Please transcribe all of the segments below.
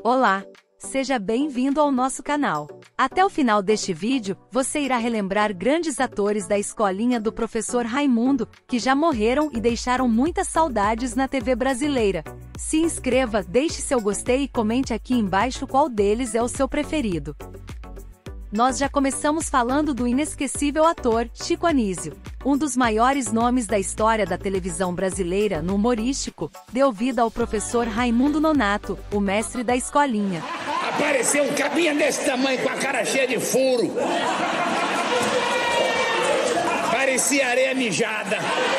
Olá! Seja bem-vindo ao nosso canal. Até o final deste vídeo, você irá relembrar grandes atores da escolinha do professor Raimundo, que já morreram e deixaram muitas saudades na TV brasileira. Se inscreva, deixe seu gostei e comente aqui embaixo qual deles é o seu preferido. Nós já começamos falando do inesquecível ator Chico Anísio. Um dos maiores nomes da história da televisão brasileira no humorístico, deu vida ao professor Raimundo Nonato, o mestre da escolinha. Apareceu um cabinha desse tamanho com a cara cheia de furo. Parecia areia mijada.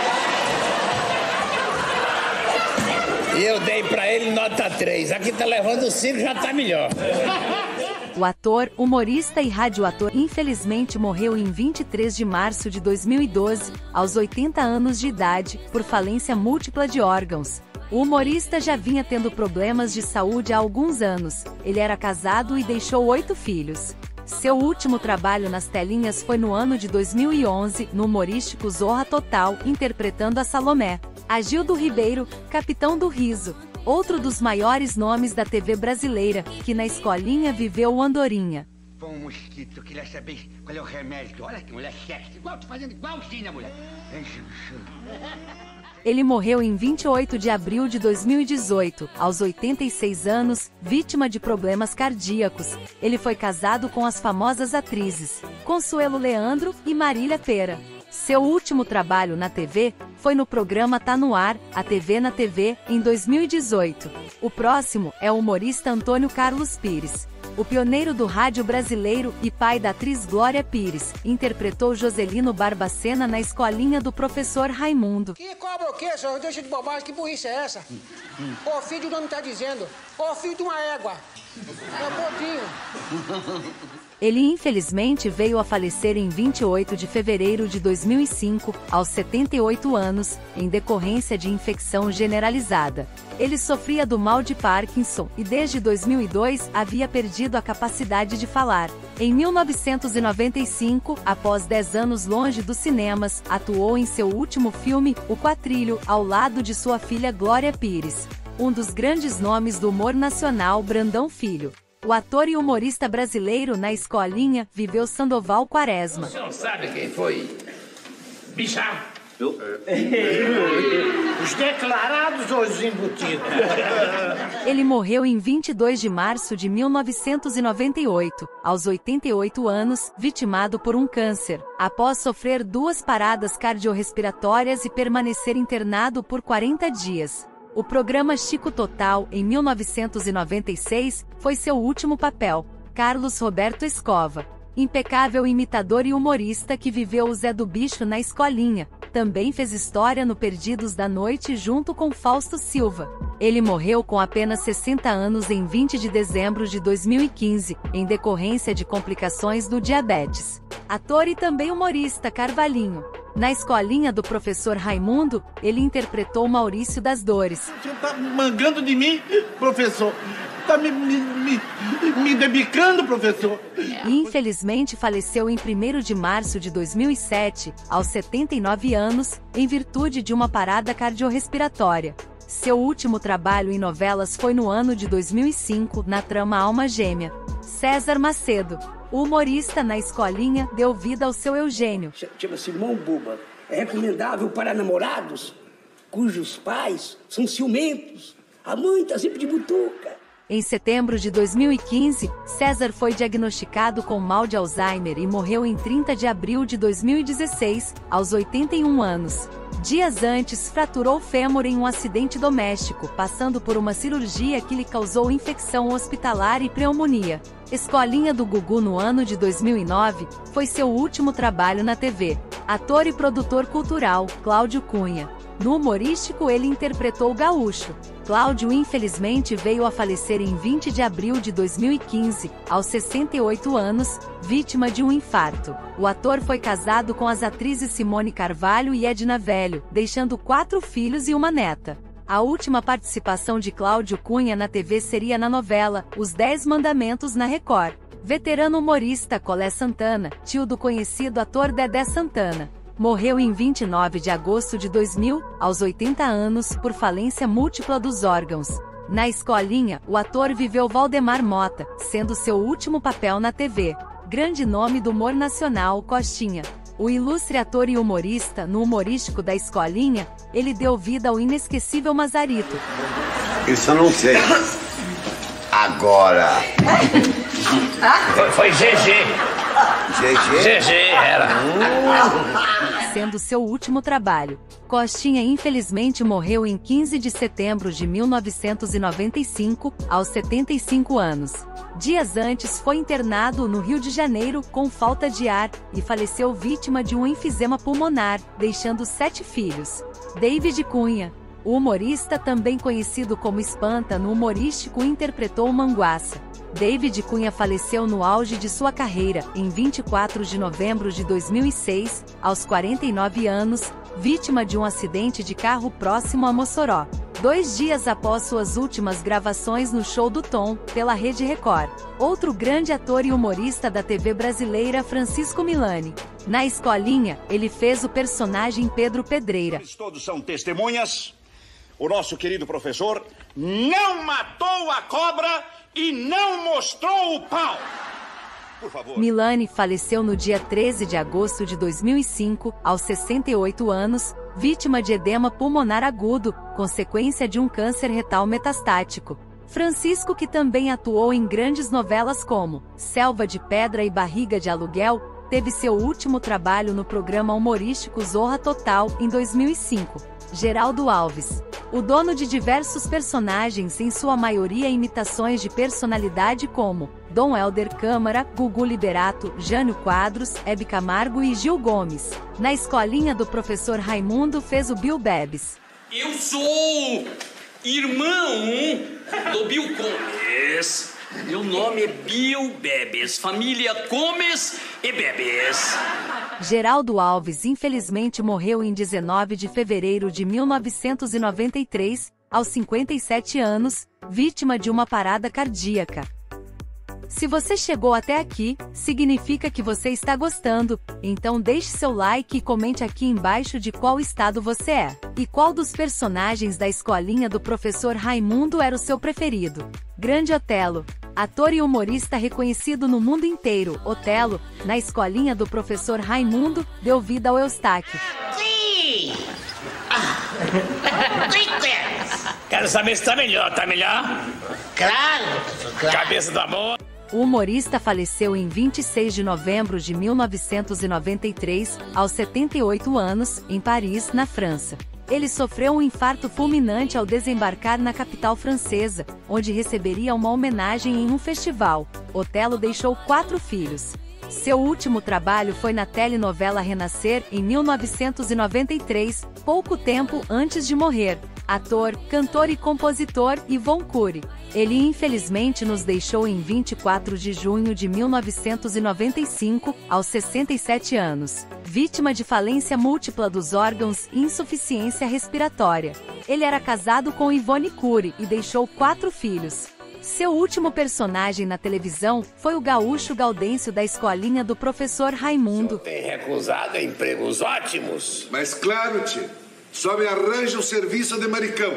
E eu dei pra ele nota 3. Aqui tá levando 5, já tá melhor. O ator, humorista e radioator infelizmente morreu em 23 de março de 2012, aos 80 anos de idade, por falência múltipla de órgãos. O humorista já vinha tendo problemas de saúde há alguns anos. Ele era casado e deixou 8 filhos. Seu último trabalho nas telinhas foi no ano de 2011, no humorístico Zorra Total, interpretando a Salomé. Agildo Ribeiro, Capitão do Riso. Outro dos maiores nomes da TV brasileira, que na escolinha viveu o Andorinha. Bom mosquito, eu queria saber qual é o remédio. Olha que mulher sexy, igual, tô fazendo igualzinho a mulher. Ele morreu em 28 de abril de 2018, aos 86 anos, vítima de problemas cardíacos. Ele foi casado com as famosas atrizes Consuelo Leandro e Marília Pera. Seu último trabalho na TV foi no programa Tá No Ar, a TV na TV, em 2018. O próximo é o humorista Antônio Carlos Pires. O pioneiro do rádio brasileiro e pai da atriz Glória Pires, interpretou Joselino Barbacena na escolinha do professor Raimundo. Que cobra o quê, senhor? Deixa de bobagem, que burrice é essa? Ô filho, o nome tá dizendo. Ô filho de uma égua. É bodinho. Ele infelizmente veio a falecer em 28 de fevereiro de 2005, aos 78 anos, em decorrência de infecção generalizada. Ele sofria do mal de Parkinson e desde 2002 havia perdido a capacidade de falar. Em 1995, após 10 anos longe dos cinemas, atuou em seu último filme, O Quatrilho, ao lado de sua filha Glória Pires. Um dos grandes nomes do humor nacional, Brandão Filho. O ator e humorista brasileiro na escolinha viveu Sandoval Quaresma. O senhor sabe quem foi? Bichar. Os declarados ou os embutidos? Ele morreu em 22 de março de 1998, aos 88 anos, vitimado por um câncer, após sofrer 2 paradas cardiorrespiratórias e permanecer internado por 40 dias. O programa Chico Total, em 1996, foi seu último papel. Carlos Roberto Escova. Impecável imitador e humorista que viveu o Zé do Bicho na escolinha. Também fez história no Perdidos da Noite junto com Fausto Silva. Ele morreu com apenas 60 anos em 20 de dezembro de 2015, em decorrência de complicações do diabetes. Ator e também humorista Carvalhinho. Na escolinha do professor Raimundo, ele interpretou Maurício das Dores. O senhor tá mangando de mim, professor? Tá me debicando, professor? E infelizmente faleceu em 1º de março de 2007, aos 79 anos, em virtude de uma parada cardiorrespiratória. Seu último trabalho em novelas foi no ano de 2005, na trama Alma Gêmea. César Macedo. O humorista na escolinha deu vida ao seu Eugênio. Chama-se Mão Boba. É recomendável para namorados cujos pais são ciumentos. A mãe tá sempre de butuca. Em setembro de 2015, César foi diagnosticado com mal de Alzheimer e morreu em 30 de abril de 2016, aos 81 anos. Dias antes, fraturou o fêmur em um acidente doméstico, passando por uma cirurgia que lhe causou infecção hospitalar e pneumonia. Escolinha do Gugu no ano de 2009, foi seu último trabalho na TV. Ator e produtor cultural, Cláudio Cunha. No humorístico ele interpretou o Gaúcho. Cláudio infelizmente veio a falecer em 20 de abril de 2015, aos 68 anos, vítima de um infarto. O ator foi casado com as atrizes Simone Carvalho e Edna Velho, deixando 4 filhos e uma neta. A última participação de Cláudio Cunha na TV seria na novela Os 10 Mandamentos na Record. Veterano humorista Colé Santana, tio do conhecido ator Dedé Santana. Morreu em 29 de agosto de 2000, aos 80 anos, por falência múltipla dos órgãos. Na Escolinha, o ator viveu Valdemar Mota, sendo seu último papel na TV. Grande nome do humor nacional, Costinha. O ilustre ator e humorista, no humorístico da Escolinha, ele deu vida ao inesquecível Mazarito. Isso eu não sei. Agora. Foi GG. GG era. Sendo seu último trabalho. Costinha infelizmente morreu em 15 de setembro de 1995, aos 75 anos. Dias antes foi internado no Rio de Janeiro com falta de ar e faleceu vítima de um enfisema pulmonar, deixando 7 filhos. David Cunha. O humorista, também conhecido como Espanta no humorístico, interpretou o Manguaça. David Cunha faleceu no auge de sua carreira, em 24 de novembro de 2006, aos 49 anos, vítima de um acidente de carro próximo a Mossoró. 2 dias após suas últimas gravações no Show do Tom, pela Rede Record. Outro grande ator e humorista da TV brasileira, Francisco Milani. Na Escolinha, ele fez o personagem Pedro Pedreira. Todos são testemunhas. O nosso querido professor não matou a cobra e não mostrou o pau. Por favor. Milani faleceu no dia 13 de agosto de 2005, aos 68 anos, vítima de edema pulmonar agudo, consequência de um câncer retal metastático. Francisco, que também atuou em grandes novelas como Selva de Pedra e Barriga de Aluguel, teve seu último trabalho no programa humorístico Zorra Total, em 2005. Geraldo Alves. O dono de diversos personagens, em sua maioria imitações de personalidade como Dom Helder Câmara, Gugu Liberato, Jânio Quadros, Hebe Camargo e Gil Gomes. Na Escolinha do Professor Raimundo fez o Bill Bebes. Eu sou irmão do Bill Gomes. Meu nome é Bill Bebes, família Gomes e Bebes. Geraldo Alves infelizmente morreu em 19 de fevereiro de 1993, aos 57 anos, vítima de uma parada cardíaca. Se você chegou até aqui, significa que você está gostando, então deixe seu like e comente aqui embaixo de qual estado você é. E qual dos personagens da Escolinha do Professor Raimundo era o seu preferido. Grande Otelo. Ator e humorista reconhecido no mundo inteiro, Otelo, na Escolinha do Professor Raimundo, deu vida ao Eustáquio. Sim! Quero saber se tá melhor, Claro! Cabeça do amor! O humorista faleceu em 26 de novembro de 1993, aos 78 anos, em Paris, na França. Ele sofreu um infarto fulminante ao desembarcar na capital francesa, onde receberia uma homenagem em um festival. Otelo deixou 4 filhos. Seu último trabalho foi na telenovela Renascer, em 1993, pouco tempo antes de morrer. Ator, cantor e compositor, Yvon Cury. Ele infelizmente nos deixou em 24 de junho de 1995, aos 67 anos. Vítima de falência múltipla dos órgãos e insuficiência respiratória. Ele era casado com Yvonne Cury e deixou 4 filhos. Seu último personagem na televisão foi o gaúcho Gaudêncio da Escolinha do Professor Raimundo. Tem recusado empregos ótimos. Mas claro, tio. Só me arranja o serviço de maricão.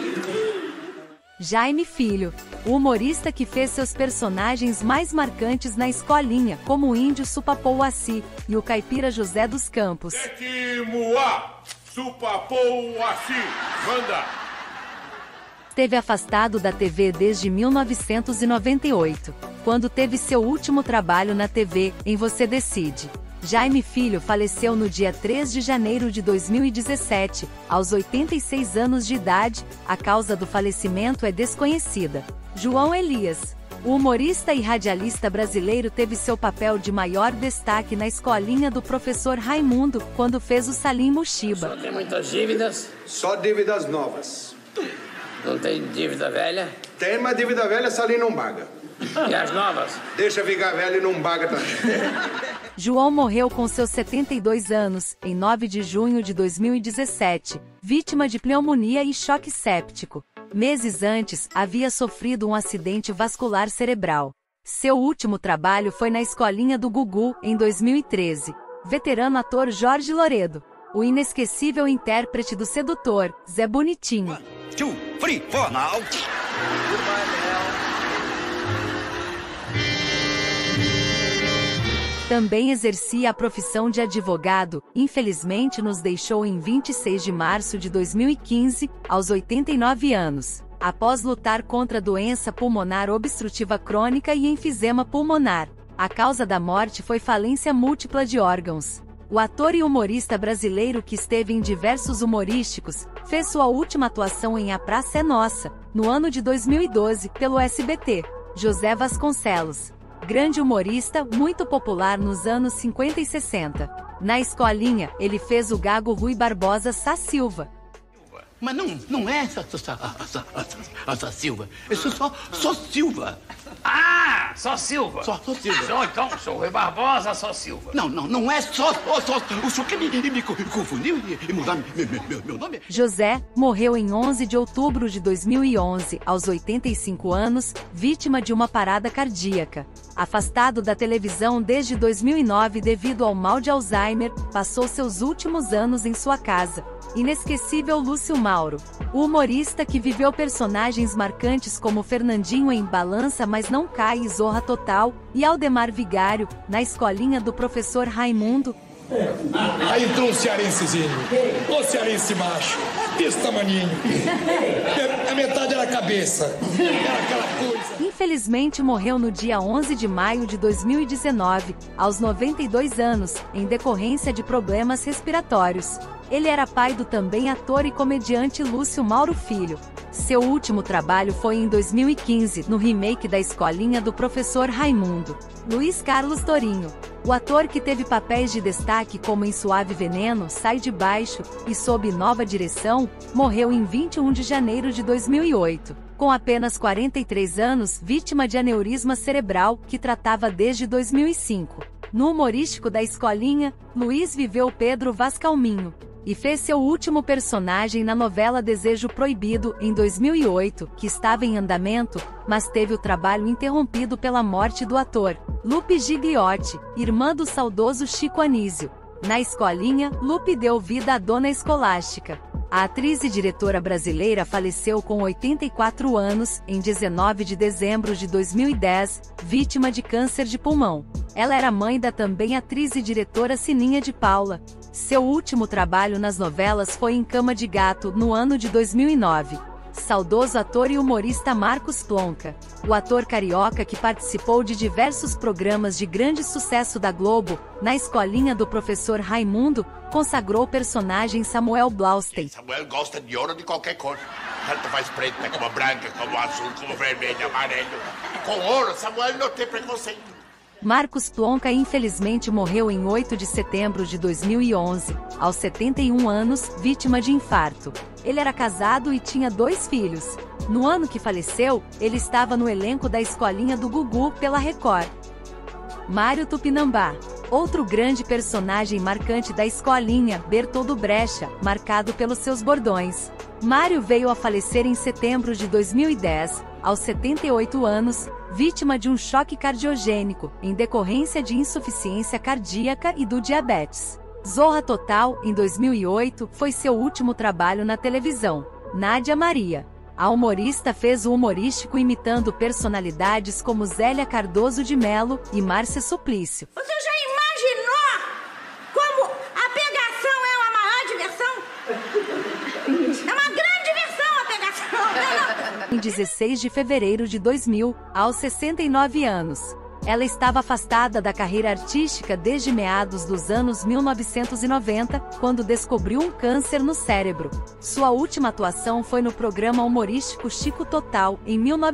Jaime Filho, o humorista que fez seus personagens mais marcantes na Escolinha, como o índio Supapouaci e o caipira José dos Campos. Sétimo A, Supapouaci, manda! Esteve afastado da TV desde 1998, quando teve seu último trabalho na TV, em Você Decide. Jaime Filho faleceu no dia 3 de janeiro de 2017, aos 86 anos de idade. A causa do falecimento é desconhecida. João Elias. O humorista e radialista brasileiro teve seu papel de maior destaque na Escolinha do Professor Raimundo, quando fez o Salim Mushiba. Só tem muitas dívidas? Só dívidas novas. Não tem dívida velha? Tem, mas dívida velha, Salim não paga. E as novas? Deixa ficar velho e não paga também. João morreu com seus 72 anos, em 9 de junho de 2017, vítima de pneumonia e choque séptico. Meses antes, havia sofrido um acidente vascular cerebral. Seu último trabalho foi na Escolinha do Gugu, em 2013. Veterano ator Jorge Loredo. O inesquecível intérprete do sedutor, Zé Bonitinho. 1, 2, 3, 4, now. Também exercia a profissão de advogado, infelizmente nos deixou em 26 de março de 2015, aos 89 anos, após lutar contra a doença pulmonar obstrutiva crônica e enfisema pulmonar. A causa da morte foi falência múltipla de órgãos. O ator e humorista brasileiro que esteve em diversos humorísticos, fez sua última atuação em A Praça é Nossa, no ano de 2012, pelo SBT. José Vasconcelos. Grande humorista, muito popular nos anos 50 e 60. Na Escolinha, ele fez o gago Rui Barbosa Sá Silva. Mas não é Sá Silva, eu sou só Silva. Ah, só Silva. Só Silva. Então, sou Rui Barbosa, só Silva. Não é só. O senhor quer me confundiu e mudar meu nome? José morreu em 11 de outubro de 2011, aos 85 anos, vítima de uma parada cardíaca. Afastado da televisão desde 2009 devido ao mal de Alzheimer, passou seus últimos anos em sua casa. Inesquecível Lúcio Mauro. O humorista que viveu personagens marcantes como Fernandinho em Balança Mas Não Cai e Zorra Total, e Aldemar Vigário, na Escolinha do Professor Raimundo. Aí entrou um cearensezinho, ô cearense macho, desse tamaninho, a metade era a cabeça, era aquela coisa. Infelizmente morreu no dia 11 de maio de 2019, aos 92 anos, em decorrência de problemas respiratórios. Ele era pai do também ator e comediante Lúcio Mauro Filho. Seu último trabalho foi em 2015, no remake da Escolinha do Professor Raimundo. Luiz Carlos Torinho. O ator que teve papéis de destaque como em Suave Veneno, Sai de Baixo e Sob Nova Direção, morreu em 21 de janeiro de 2008, com apenas 43 anos, vítima de aneurisma cerebral, que tratava desde 2005. No humorístico da Escolinha, Luiz viveu Pedro Vascalminho e fez seu último personagem na novela Desejo Proibido, em 2008, que estava em andamento, mas teve o trabalho interrompido pela morte do ator. Lupe Gigliotti, irmã do saudoso Chico Anísio. Na Escolinha, Lupe deu vida à Dona Escolástica. A atriz e diretora brasileira faleceu com 84 anos, em 19 de dezembro de 2010, vítima de câncer de pulmão. Ela era mãe da também atriz e diretora Sininha de Paula. Seu último trabalho nas novelas foi em Cama de Gato, no ano de 2009. Saudoso ator e humorista Marcos Plonka. O ator carioca que participou de diversos programas de grande sucesso da Globo, na Escolinha do Professor Raimundo, consagrou o personagem Samuel Blaustein. Samuel gosta de ouro de qualquer cor. Tanto faz preta, como branca, como azul, como vermelho, amarelo. Com ouro, Samuel não tem preconceito. Marcos Plonka infelizmente morreu em 8 de setembro de 2011, aos 71 anos, vítima de infarto. Ele era casado e tinha 2 filhos. No ano que faleceu, ele estava no elenco da Escolinha do Gugu, pela Record. Mário Tupinambá. Outro grande personagem marcante da Escolinha, Bertoldo Brecha, marcado pelos seus bordões. Mário veio a falecer em setembro de 2010, aos 78 anos, vítima de um choque cardiogênico, em decorrência de insuficiência cardíaca e do diabetes. Zorra Total, em 2008, foi seu último trabalho na televisão. Nádia Maria. A humorista fez o humorístico imitando personalidades como Zélia Cardoso de Mello e Márcia Suplício. Você já imaginou como a pegação é uma maior diversão? É uma grande diversão a pegação! Em 16 de fevereiro de 2000, aos 69 anos. Ela estava afastada da carreira artística desde meados dos anos 1990, quando descobriu um câncer no cérebro. Sua última atuação foi no programa humorístico Chico Total, em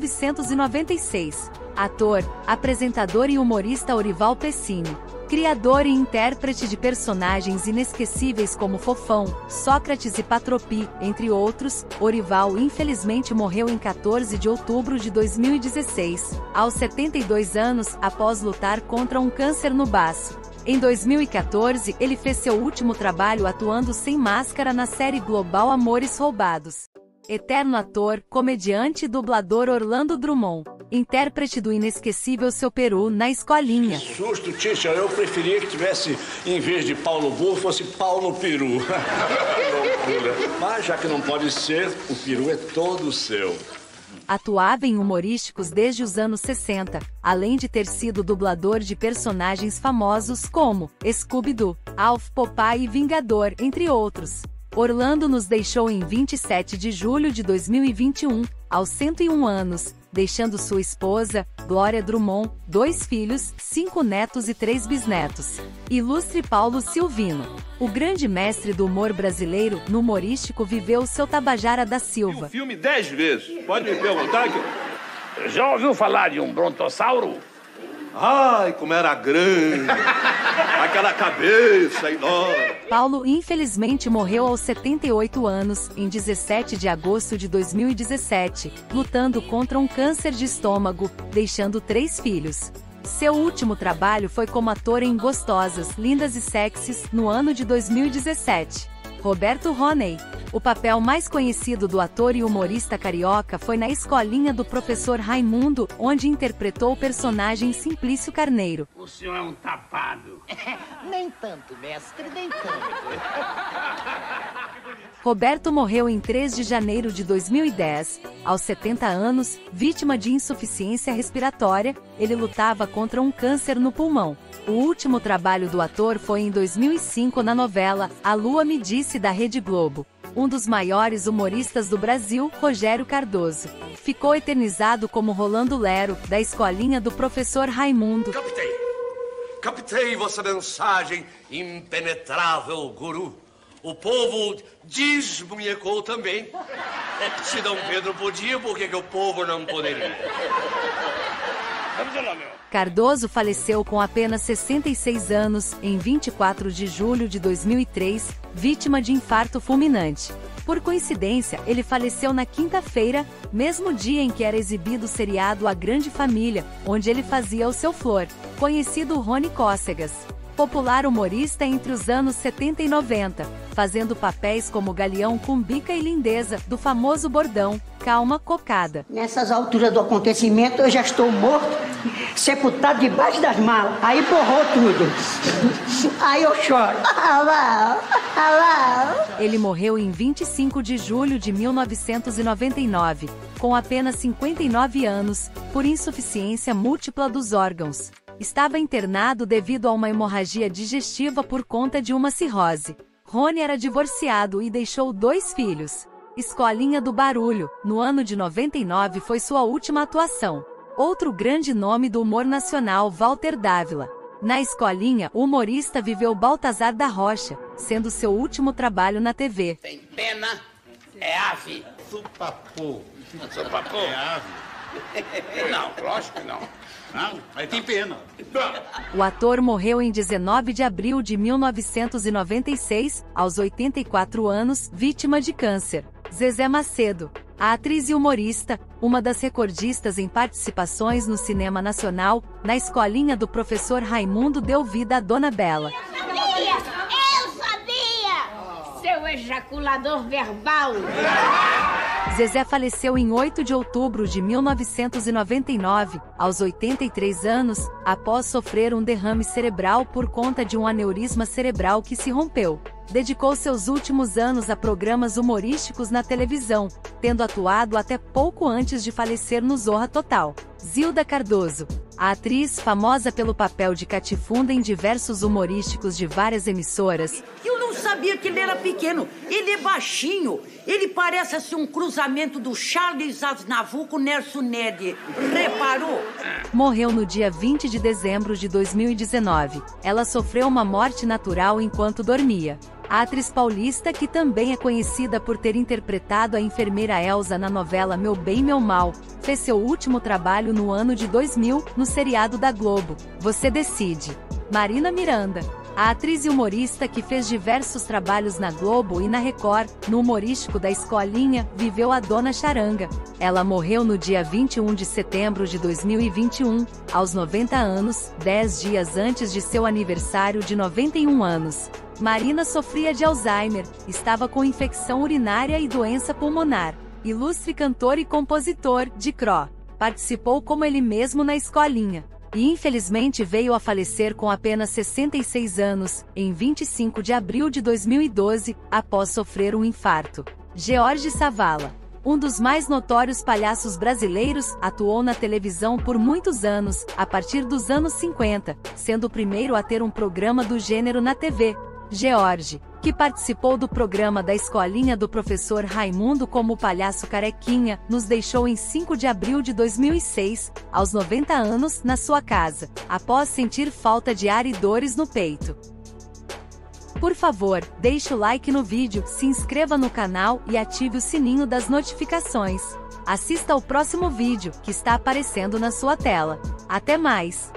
1996. Ator, apresentador e humorista Orival Pessini. Criador e intérprete de personagens inesquecíveis como Fofão, Sócrates e Patropi, entre outros, Orival infelizmente morreu em 14 de outubro de 2016, aos 72 anos, após lutar contra um câncer no baço. Em 2014, ele fez seu último trabalho atuando sem máscara na série global Amores Roubados. Eterno ator, comediante e dublador Orlando Drummond. Intérprete do inesquecível Seu Peru na Escolinha. Que susto, Tisha. Eu preferia que tivesse, em vez de Paulo Burro, fosse Paulo Peru. Loucura. Mas já que não pode ser, o peru é todo seu. Atuava em humorísticos desde os anos 60, além de ter sido dublador de personagens famosos como Scooby-Doo, Alf, Popeye e Vingador, entre outros. Orlando nos deixou em 27 de julho de 2021, aos 101 anos, deixando sua esposa, Glória Drummond, 2 filhos, 5 netos e 3 bisnetos. Ilustre Paulo Silvino. O grande mestre do humor brasileiro, no humorístico, viveu seu Tabajara da Silva. O filme 10 vezes. Pode me perguntar que... Já ouviu falar de um brontossauro? Ai, como era grande. Aquela cabeça enorme. Paulo infelizmente morreu aos 78 anos, em 17 de agosto de 2017, lutando contra um câncer de estômago, deixando 3 filhos. Seu último trabalho foi como ator em Gostosas, Lindas e Sexys, no ano de 2017. Roberto Roney. O papel mais conhecido do ator e humorista carioca foi na Escolinha do Professor Raimundo, onde interpretou o personagem Simplício Carneiro. O senhor é um tapado. Nem tanto, mestre, nem tanto. Roberto morreu em 3 de janeiro de 2010, aos 70 anos, vítima de insuficiência respiratória. Ele lutava contra um câncer no pulmão. O último trabalho do ator foi em 2005 na novela A Lua Me Disse, da Rede Globo. Um dos maiores humoristas do Brasil, Rogério Cardoso, ficou eternizado como Rolando Lero, da Escolinha do Professor Raimundo. Captei vossa mensagem, impenetrável guru. O povo desmunhecou também. Se Dom Pedro podia, por que o povo não poderia? Vamos lá, meu. Cardoso faleceu com apenas 66 anos, em 24 de julho de 2003, vítima de infarto fulminante. Por coincidência, ele faleceu na quinta-feira, mesmo dia em que era exibido o seriado A Grande Família, onde ele fazia o seu Flor, conhecido Rony Cócegas. Popular humorista entre os anos 70 e 90, fazendo papéis como Galeão com Bica e Lindeza, do famoso bordão, Calma, Cocada. Nessas alturas do acontecimento, eu já estou morto, sepultado debaixo das malas. Aí borrou tudo. Aí eu choro. Ele morreu em 25 de julho de 1999, com apenas 59 anos, por insuficiência múltipla dos órgãos. Estava internado devido a uma hemorragia digestiva por conta de uma cirrose. Rony era divorciado e deixou 2 filhos. Escolinha do Barulho, no ano de 99, foi sua última atuação. Outro grande nome do humor nacional, Walter Dávila. Na Escolinha, o humorista viveu Baltazar da Rocha, sendo seu último trabalho na TV. Tem pena, é ave. Supapô. Supapô? É ave. Não, lógico que não. Não, mas tem pena. O ator morreu em 19 de abril de 1996, aos 84 anos, vítima de câncer. Zezé Macedo. A atriz e humorista, uma das recordistas em participações no cinema nacional, na Escolinha do Professor Raimundo deu vida a Dona Bela. Eu sabia! Seu ejaculador verbal! Zezé faleceu em 8 de outubro de 1999, aos 83 anos, após sofrer um derrame cerebral por conta de um aneurisma cerebral que se rompeu. Dedicou seus últimos anos a programas humorísticos na televisão, tendo atuado até pouco antes de falecer no Zorra Total. Zilda Cardoso. A atriz, famosa pelo papel de Catifunda em diversos humorísticos de várias emissoras. Eu não sabia que ele era pequeno. Ele é baixinho. Ele parece assim um cruzamento do Charles Aznavour com Nelson Ned. Reparou? Morreu no dia 20 de dezembro de 2019. Ela sofreu uma morte natural enquanto dormia. A atriz paulista, que também é conhecida por ter interpretado a enfermeira Elsa na novela Meu Bem, Meu Mal, fez seu último trabalho no ano de 2000, no seriado da Globo, Você Decide. Marina Miranda. A atriz e humorista que fez diversos trabalhos na Globo e na Record, no humorístico da Escolinha, viveu a Dona Charanga. Ela morreu no dia 21 de setembro de 2021, aos 90 anos, 10 dias antes de seu aniversário de 91 anos. Marina sofria de Alzheimer, estava com infecção urinária e doença pulmonar. Ilustre cantor e compositor, de Cro. Participou como ele mesmo na Escolinha. E infelizmente veio a falecer com apenas 66 anos, em 25 de abril de 2012, após sofrer um infarto. George Savala. Um dos mais notórios palhaços brasileiros, atuou na televisão por muitos anos, a partir dos anos 50, sendo o primeiro a ter um programa do gênero na TV. George, que participou do programa da escolinha do professor Raimundo como o palhaço Carequinha, nos deixou em 5 de abril de 2006, aos 90 anos, na sua casa, após sentir falta de ar e dores no peito. Por favor, deixe o like no vídeo, se inscreva no canal e ative o sininho das notificações. Assista ao próximo vídeo, que está aparecendo na sua tela. Até mais!